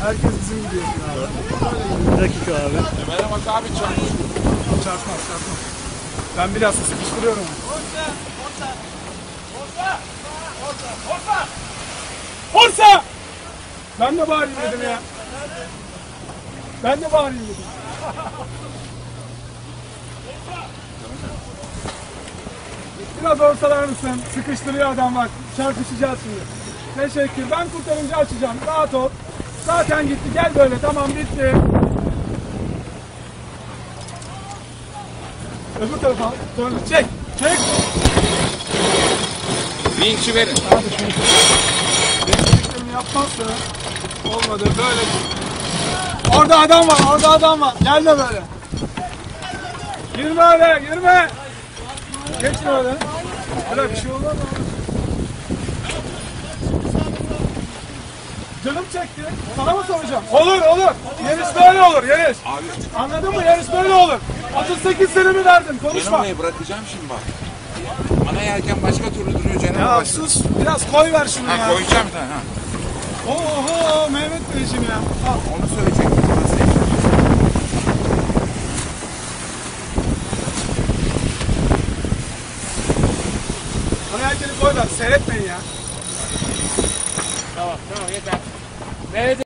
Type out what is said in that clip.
Herkes bizim gibi yapıyor abi. Bir dakika abi. Ömer'e bak abi çarpmış. Çarpmaz. Ben biraz sıkıştırıyorum. Forsa! Ben de bağırayım dedim ya. Biraz ortalar mısın? Sıkıştırıyor adam bak. Çarpışacağız şimdi. Teşekkür. Ben kurtarınca açacağım. Rahat ol. Zaten gitti. Gel böyle. Tamam bitti. Öbür tarafa. Dön. Çek. Vinç'i verin. Hadi şunu. Benim yapmazsa olmadı. Böyle. Orada adam var. Gel de böyle. Girme öyle. Geçme öyle. Öyle bir şey olmaz mı? Canım çekti. Sana mı soracağım? Olur. Yarış böyle olur. Yarış. Abi Anladın mı? Yarış böyle olur. 38 senemi verdin. Konuşma. Cenova'yı bırakacağım şimdi bak. Ana yelken başka türlü duruyor Cenova Ya başka. sus. Biraz koy ver şunu ya. Ha koyacağım da ha. Oho Mehmet Beyciğim ya. Al. Onu söyleyecektim. Ana yelkeni koy ver. Seyretmeyin ya. Tamam yeter.